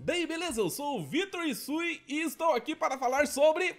Daí beleza, eu sou o Vitor Isui e estou aqui para falar sobre...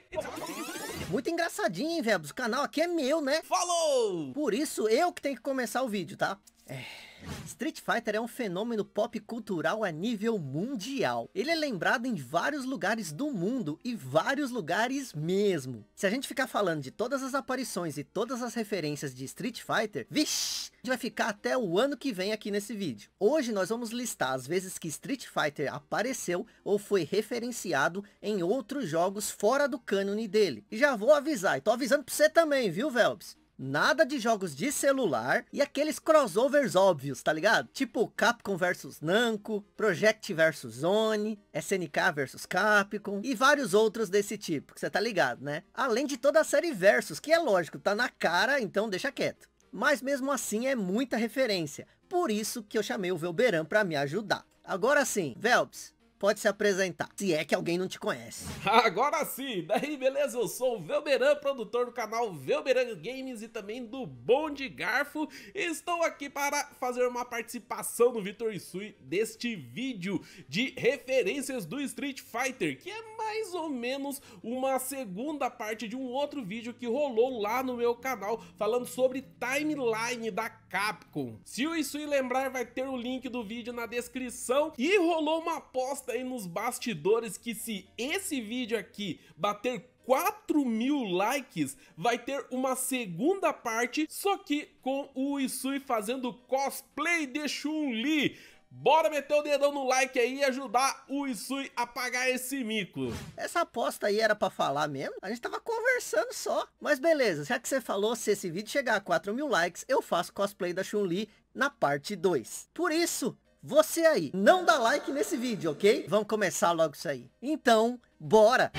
Muito engraçadinho, hein, Vebs? O canal aqui é meu, né? Falou! Por isso eu que tenho que começar o vídeo, tá? Street Fighter é um fenômeno pop cultural a nível mundial. Ele é lembrado em vários lugares do mundo e vários lugares mesmo. Se a gente ficar falando de todas as aparições e todas as referências de Street Fighter, vixi, a gente vai ficar até o ano que vem aqui nesse vídeo. Hoje nós vamos listar as vezes que Street Fighter apareceu ou foi referenciado em outros jogos fora do cânone dele. E já vou avisar, e tô avisando pra você também, viu, Velbs? Nada de jogos de celular e aqueles crossovers óbvios, tá ligado? Tipo Capcom vs Namco, Project vs Zone, SNK vs Capcom e vários outros desse tipo, que você tá ligado, né? Além de toda a série Versus, que é lógico, tá na cara, então deixa quieto. Mas mesmo assim é muita referência, por isso que eu chamei o Velberan pra me ajudar. Agora sim, Velbs, pode se apresentar, se é que alguém não te conhece. Agora sim, daí beleza, eu sou o Velberan, produtor do canal Velberan Games e também do Bom de Garfo. Estou aqui para fazer uma participação no Vitor Isui deste vídeo de referências do Street Fighter, que é mais ou menos uma segunda parte de um outro vídeo que rolou lá no meu canal, falando sobre timeline da Capcom. Se o Isui lembrar, vai ter o link do vídeo na descrição. E rolou uma aposta aí nos bastidores que se esse vídeo aqui bater 4.000 likes, vai ter uma segunda parte, só que com o Isui fazendo cosplay de Chun-Li. Bora meter o dedão no like aí e ajudar o Isui a pagar esse mico. Essa aposta aí era pra falar mesmo? A gente tava conversando só. Mas beleza, já que você falou, se esse vídeo chegar a 4.000 likes, eu faço cosplay da Chun-Li na parte 2. Por isso, você aí, não dá like nesse vídeo, ok? Vamos começar logo isso aí. Então, bora!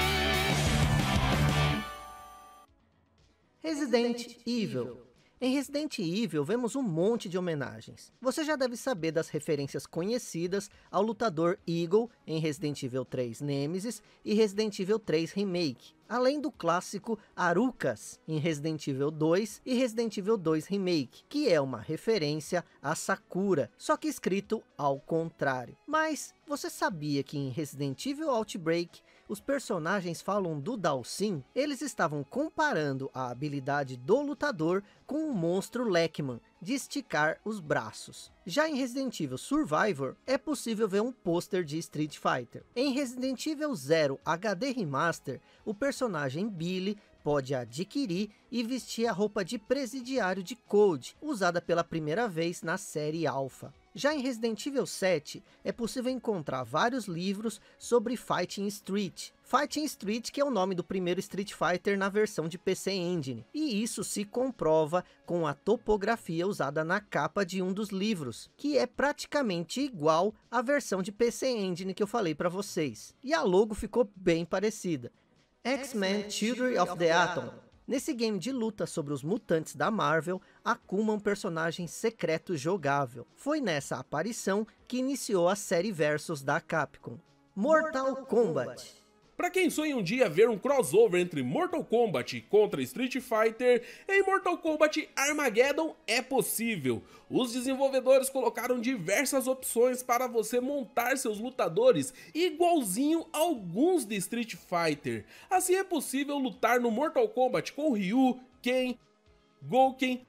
Resident Evil. Em Resident Evil vemos um monte de homenagens. Você já deve saber das referências conhecidas ao lutador Eagle em Resident Evil 3 Nemesis e Resident Evil 3 Remake. Além do clássico Arukas em Resident Evil 2 e Resident Evil 2 Remake, que é uma referência a Sakura, só que escrito ao contrário. Mas você sabia que em Resident Evil Outbreak os personagens falam do Dhalsim? Eles estavam comparando a habilidade do lutador com o monstro Lekman de esticar os braços. Já em Resident Evil Survivor, é possível ver um pôster de Street Fighter. Em Resident Evil 0 HD Remaster, o personagem Billy pode adquirir e vestir a roupa de presidiário de Code, usada pela primeira vez na série Alpha. Já em Resident Evil 7, é possível encontrar vários livros sobre Fighting Street. Fighting Street, que é o nome do primeiro Street Fighter na versão de PC Engine. E isso se comprova com a topografia usada na capa de um dos livros, que é praticamente igual à versão de PC Engine que eu falei para vocês. E a logo ficou bem parecida. X-Men Children of the Atom. Nesse game de luta sobre os mutantes da Marvel, Akuma é um personagem secreto jogável. Foi nessa aparição que iniciou a série Versus da Capcom. Mortal Kombat. Pra quem sonha um dia ver um crossover entre Mortal Kombat contra Street Fighter, em Mortal Kombat Armageddon é possível. Os desenvolvedores colocaram diversas opções para você montar seus lutadores igualzinho a alguns de Street Fighter. Assim é possível lutar no Mortal Kombat com Ryu, Ken, Gouken,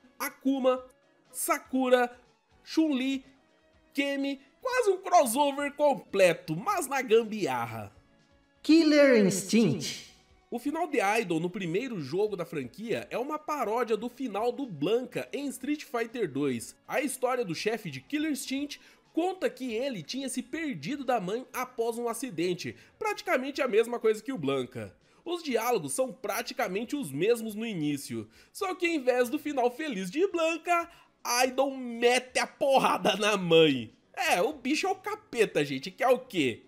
Akuma, Sakura, Chun-Li, Kemi, quase um crossover completo, mas na gambiarra. Killer Instinct. O final de Idol no primeiro jogo da franquia é uma paródia do final do Blanka em Street Fighter 2. A história do chefe de Killer Instinct conta que ele tinha se perdido da mãe após um acidente, praticamente a mesma coisa que o Blanka. Os diálogos são praticamente os mesmos no início, só que em vez do final feliz de Blanka, Idol mete a porrada na mãe. É, o bicho é o capeta, gente, que é o quê?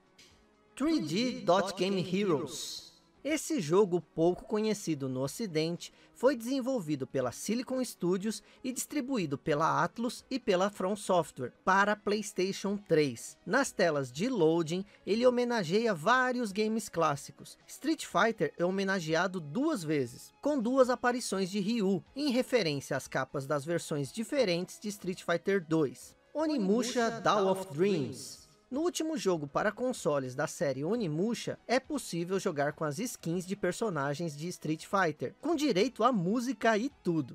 3D Dot Game Heroes. Esse jogo pouco conhecido no ocidente foi desenvolvido pela Silicon Studios e distribuído pela Atlus e pela From Software para PlayStation 3. Nas telas de loading, ele homenageia vários games clássicos. Street Fighter é homenageado 2 vezes, com 2 aparições de Ryu, em referência às capas das versões diferentes de Street Fighter 2. Onimusha Dawn of Dreams. No último jogo para consoles da série Onimusha, é possível jogar com as skins de personagens de Street Fighter, com direito a música e tudo.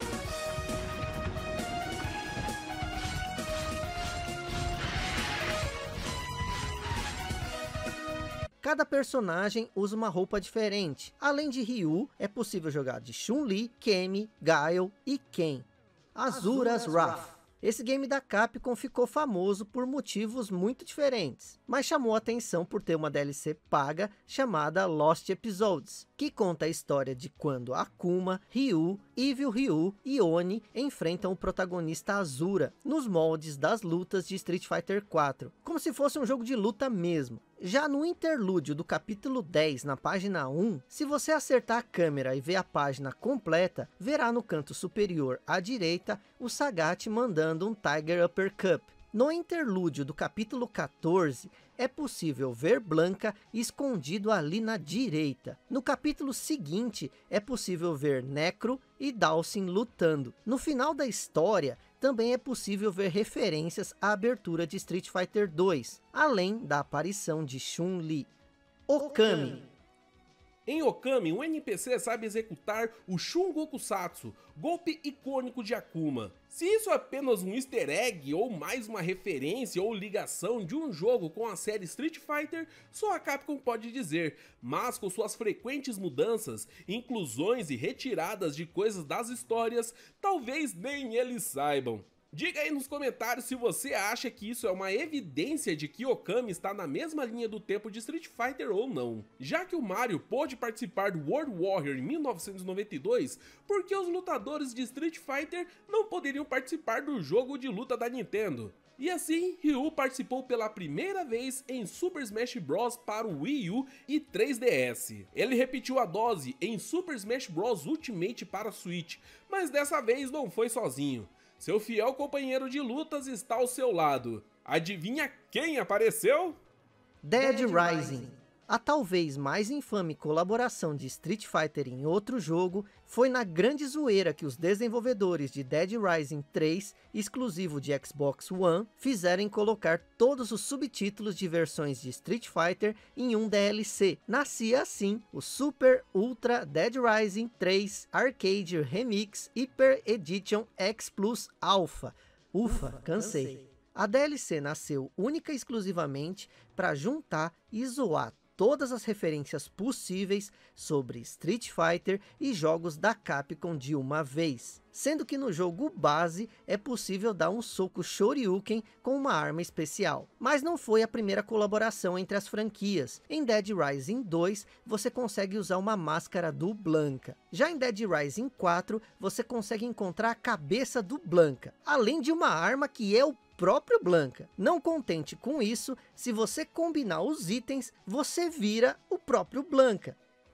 Cada personagem usa uma roupa diferente. Além de Ryu, é possível jogar de Chun-Li, Cammy, Guile e Ken. Asura's Wrath. Esse game da Capcom ficou famoso por motivos muito diferentes, mas chamou a atenção por ter uma DLC paga chamada Lost Episodes, que conta a história de quando Akuma, Ryu, Evil Ryu e Oni enfrentam o protagonista Asura, nos moldes das lutas de Street Fighter 4, como se fosse um jogo de luta mesmo. Já no interlúdio do capítulo 10, na página 1, se você acertar a câmera e ver a página completa, verá no canto superior à direita o Sagat mandando um Tiger Uppercut. No interlúdio do capítulo 14, é possível ver Blanka escondido ali na direita. No capítulo seguinte, é possível ver Necro e Dhalsim lutando. No final da história, também é possível ver referências à abertura de Street Fighter 2, além da aparição de Chun-Li. Okami. Em Okami, um NPC sabe executar o Shungokusatsu, golpe icônico de Akuma. Se isso é apenas um easter egg ou mais uma referência ou ligação de um jogo com a série Street Fighter, só a Capcom pode dizer, mas com suas frequentes mudanças, inclusões e retiradas de coisas das histórias, talvez nem eles saibam. Diga aí nos comentários se você acha que isso é uma evidência de que Okami está na mesma linha do tempo de Street Fighter ou não. Já que o Mario pôde participar do World Warrior em 1992, por que os lutadores de Street Fighter não poderiam participar do jogo de luta da Nintendo? E assim, Ryu participou pela primeira vez em Super Smash Bros. Para o Wii U e 3DS. Ele repetiu a dose em Super Smash Bros. Ultimate para Switch, mas dessa vez não foi sozinho. Seu fiel companheiro de lutas está ao seu lado. Adivinha quem apareceu? Dead Rising. A talvez mais infame colaboração de Street Fighter em outro jogo foi na grande zoeira que os desenvolvedores de Dead Rising 3, exclusivo de Xbox One, fizeram em colocar todos os subtítulos de versões de Street Fighter em um DLC. Nascia assim o Super Ultra Dead Rising 3 Arcade Remix Hyper Edition X Plus Alpha. Ufa, cansei. A DLC nasceu única e exclusivamente para juntar e zoar todas as referências possíveis sobre Street Fighter e jogos da Capcom de uma vez. Sendo que no jogo base é possível dar um soco Shoryuken com uma arma especial. Mas não foi a primeira colaboração entre as franquias. Em Dead Rising 2 você consegue usar uma máscara do Blanka. Já em Dead Rising 4 você consegue encontrar a cabeça do Blanka, além de uma arma que é o próprio Blanka. Não contente com isso, se você combinar os itens, você vira o próprio Blanka.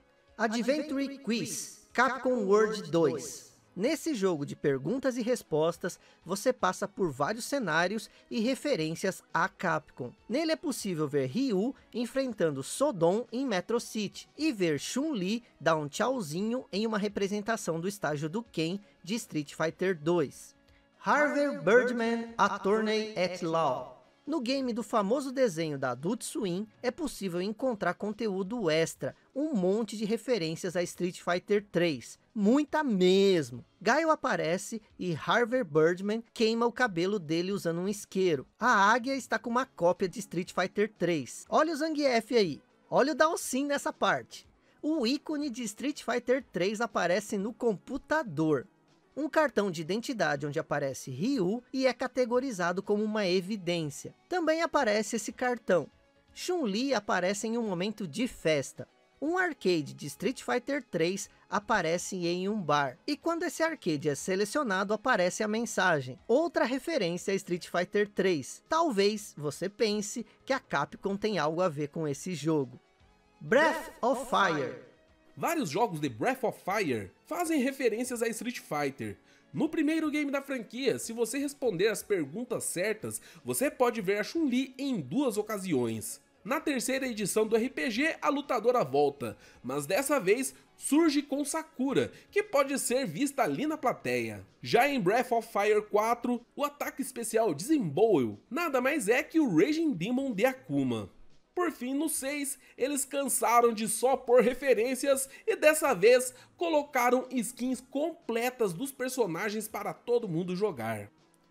Adventure Quiz, Capcom World 2. Nesse jogo de perguntas e respostas, você passa por vários cenários e referências à Capcom. Nele é possível ver Ryu enfrentando Sodom em Metro City e ver Chun-Li dar um tchauzinho em uma representação do estágio do Ken de Street Fighter 2. Harvey Birdman Attorney at Law. No game do famoso desenho da Adult Swim, é possível encontrar conteúdo extra, um monte de referências a Street Fighter 3, muita mesmo. Guile aparece e Harvey Birdman queima o cabelo dele usando um isqueiro. A águia está com uma cópia de Street Fighter 3. Olha o Zangief aí, olha o Dhalsim nessa parte. O ícone de Street Fighter 3 aparece no computador. Um cartão de identidade onde aparece Ryu e é categorizado como uma evidência. Também aparece esse cartão. Chun-Li aparece em um momento de festa. Um arcade de Street Fighter 3 aparece em um bar. E quando esse arcade é selecionado, aparece a mensagem. Outra referência a Street Fighter 3. Talvez você pense que a Capcom tem algo a ver com esse jogo. Breath of Fire. Vários jogos de Breath of Fire fazem referências a Street Fighter. No primeiro game da franquia, se você responder as perguntas certas, você pode ver a Chun-Li em 2 ocasiões. Na terceira edição do RPG, a lutadora volta, mas dessa vez surge com Sakura, que pode ser vista ali na plateia. Já em Breath of Fire 4, o ataque especial Disembowel nada mais é que o Raging Demon de Akuma. Por fim, no 6, eles cansaram de só pôr referências e dessa vez colocaram skins completas dos personagens para todo mundo jogar.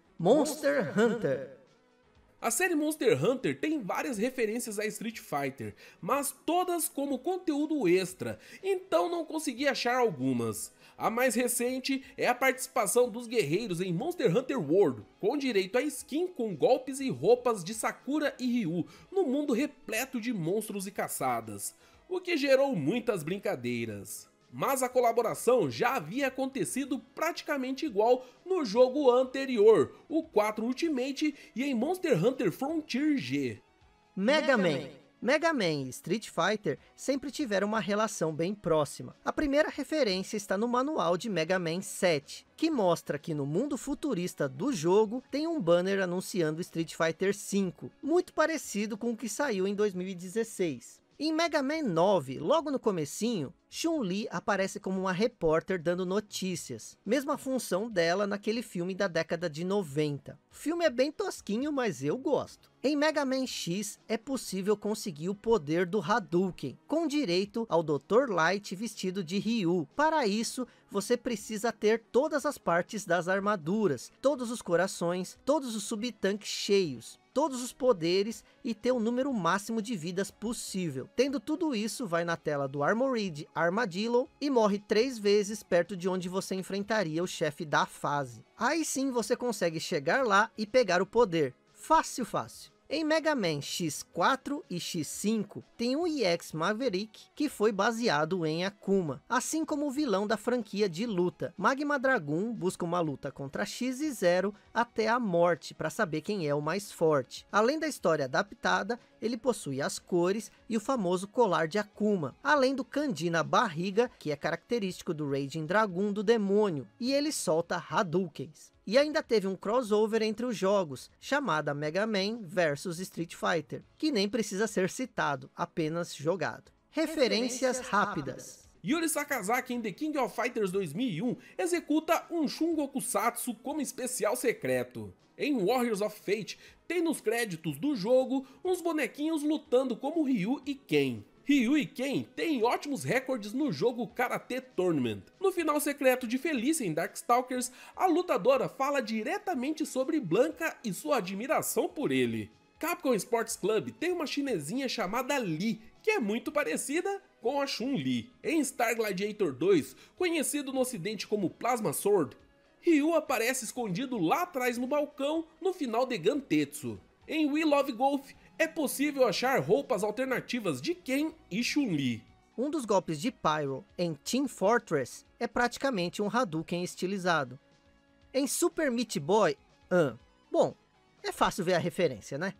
Monster Hunter. A série Monster Hunter tem várias referências a Street Fighter, mas todas como conteúdo extra, então não consegui achar algumas. A mais recente é a participação dos guerreiros em Monster Hunter World, com direito a skin com golpes e roupas de Sakura e Ryu, no mundo repleto de monstros e caçadas, o que gerou muitas brincadeiras. Mas a colaboração já havia acontecido praticamente igual no jogo anterior, o 4 Ultimate, e em Monster Hunter Frontier G. Mega Man. Mega Man e Street Fighter sempre tiveram uma relação bem próxima. A primeira referência está no manual de Mega Man 7, que mostra que no mundo futurista do jogo tem um banner anunciando Street Fighter V, muito parecido com o que saiu em 2016. Em Mega Man 9, logo no comecinho, Chun-Li aparece como uma repórter dando notícias, mesma função dela naquele filme da década de 90. O filme é bem tosquinho, mas eu gosto. Em Mega Man X, é possível conseguir o poder do Hadouken, com direito ao Dr. Light vestido de Ryu. Para isso, você precisa ter todas as partes das armaduras, todos os corações, todos os subtanques cheios, todos os poderes e ter o número máximo de vidas possível. Tendo tudo isso, vai na tela do Armored Armadillo e morre 3 vezes perto de onde você enfrentaria o chefe da fase. Aí sim você consegue chegar lá e pegar o poder. Fácil, fácil. Em Mega Man X4 e X5, tem um EX Maverick que foi baseado em Akuma, assim como o vilão da franquia de luta. Magma Dragoon busca uma luta contra X e Zero até a morte para saber quem é o mais forte. Além da história adaptada, ele possui as cores e o famoso colar de Akuma, além do kanji na barriga, que é característico do Raging Dragoon do demônio, e ele solta Hadoukens. E ainda teve um crossover entre os jogos, chamada Mega Man vs Street Fighter, que nem precisa ser citado, apenas jogado. Referências rápidas. Yuri Sakazaki em The King of Fighters 2001 executa um Shungokusatsu como especial secreto. Em Warriors of Fate, tem nos créditos do jogo uns bonequinhos lutando como Ryu e Ken. Ryu e Ken têm ótimos recordes no jogo Karate Tournament. No final secreto de Felicia em Darkstalkers, a lutadora fala diretamente sobre Blanka e sua admiração por ele. Capcom Sports Club tem uma chinesinha chamada Lee, que é muito parecida com a Chun-Li. Em Star Gladiator 2, conhecido no ocidente como Plasma Sword, Ryu aparece escondido lá atrás no balcão no final de Gantetsu. Em We Love Golf, é possível achar roupas alternativas de Ken e Chun-Li. Um dos golpes de Pyro em Team Fortress é praticamente um Hadouken estilizado. Em Super Meat Boy, bom, é fácil ver a referência, né?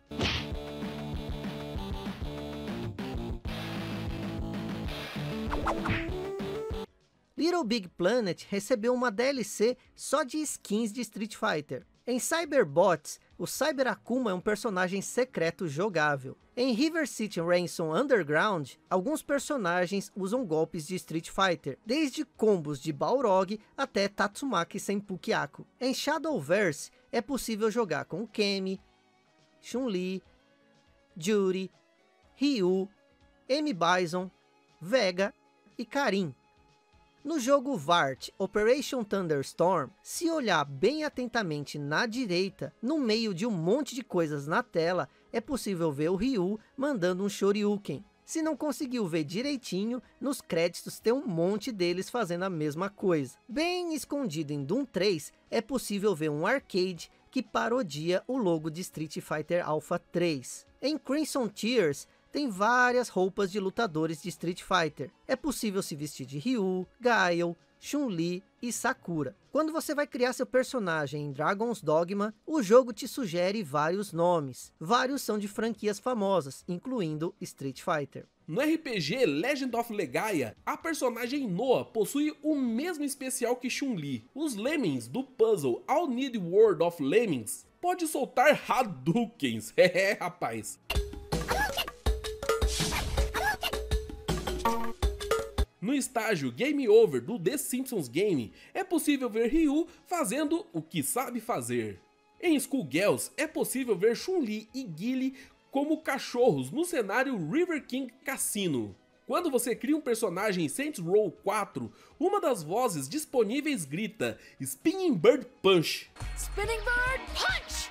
Little Big Planet recebeu uma DLC só de skins de Street Fighter. Em Cyberbots, o Cyber Akuma é um personagem secreto jogável. Em River City Ransom Underground, alguns personagens usam golpes de Street Fighter, desde combos de Balrog até Tatsumaki Senpukyaku. Em Shadowverse, é possível jogar com Kemi, Chun-Li, Juri, Ryu, M-Bison, Vega e Karin. No jogo Vart Operation Thunderstorm, se olhar bem atentamente na direita, no meio de um monte de coisas na tela, é possível ver o Ryu mandando um Shoryuken. Se não conseguiu ver direitinho, nos créditos tem um monte deles fazendo a mesma coisa. Bem escondido em Doom 3, é possível ver um arcade que parodia o logo de Street Fighter Alpha 3. Em Crimson Tears, tem várias roupas de lutadores de Street Fighter. É possível se vestir de Ryu, Gaio, Chun-Li e Sakura. Quando você vai criar seu personagem em Dragon's Dogma, o jogo te sugere vários nomes. Vários são de franquias famosas, incluindo Street Fighter. No RPG Legend of Legaia, a personagem Noah possui o mesmo especial que Chun-Li. Os Lemmings do puzzle All Need World of Lemmings pode soltar Hadoukens. Rapaz. estágio Game Over do The Simpsons Game, é possível ver Ryu fazendo o que sabe fazer. Em Skullgirls, é possível ver Chun-Li e Guile como cachorros no cenário River King Cassino. Quando você cria um personagem em Saints Row 4, uma das vozes disponíveis grita Spinning Bird Punch. Spinning Bird Punch!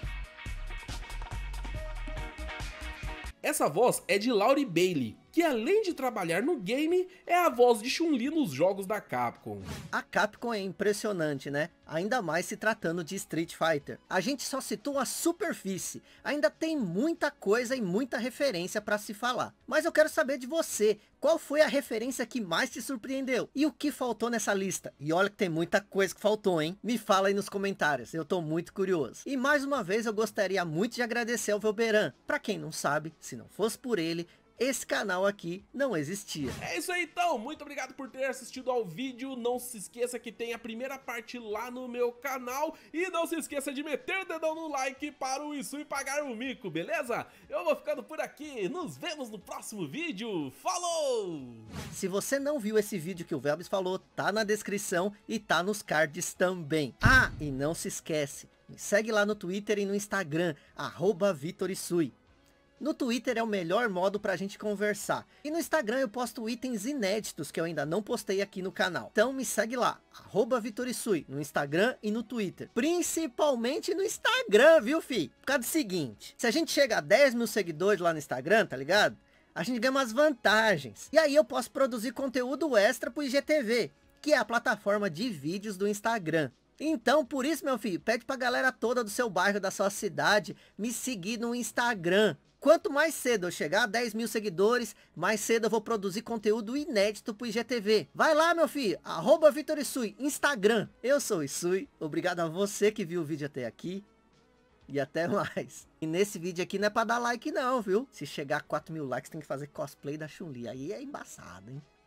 Essa voz é de Laurie Bailey, que além de trabalhar no game, é a voz de Chun-Li nos jogos da Capcom. A Capcom é impressionante, né? Ainda mais se tratando de Street Fighter. A gente só citou a superfície, ainda tem muita coisa e muita referência para se falar. Mas eu quero saber de você, qual foi a referência que mais te surpreendeu? E o que faltou nessa lista? E olha que tem muita coisa que faltou, hein? Me fala aí nos comentários, eu tô muito curioso. E mais uma vez eu gostaria muito de agradecer ao Velberan. Pra quem não sabe, se não fosse por ele, esse canal aqui não existia. É isso aí então, muito obrigado por ter assistido ao vídeo, não se esqueça que tem a primeira parte lá no meu canal e não se esqueça de meter o dedão no like para o Isui pagar o mico, beleza? Eu vou ficando por aqui, nos vemos no próximo vídeo, falou! Se você não viu esse vídeo que o Velbis falou, tá na descrição e tá nos cards também. Ah, e não se esquece, me segue lá no Twitter e no Instagram, @VitorIsui. No Twitter é o melhor modo pra gente conversar. E no Instagram eu posto itens inéditos que eu ainda não postei aqui no canal. Então me segue lá, @VitorIsui, no Instagram e no Twitter. Principalmente no Instagram, viu, fi? Por causa do seguinte, se a gente chega a 10 mil seguidores lá no Instagram, tá ligado? A gente ganha umas vantagens. E aí eu posso produzir conteúdo extra pro IGTV, que é a plataforma de vídeos do Instagram. Então, por isso, meu filho, pede pra galera toda do seu bairro, da sua cidade, me seguir no Instagram. Quanto mais cedo eu chegar a 10 mil seguidores, mais cedo eu vou produzir conteúdo inédito pro IGTV. Vai lá, meu filho, @VitorIsui, Instagram. Eu sou o Isui, obrigado a você que viu o vídeo até aqui. E até mais. E nesse vídeo aqui não é pra dar like não, viu? Se chegar a 4 mil likes tem que fazer cosplay da Chun-Li. Aí é embaçado, hein?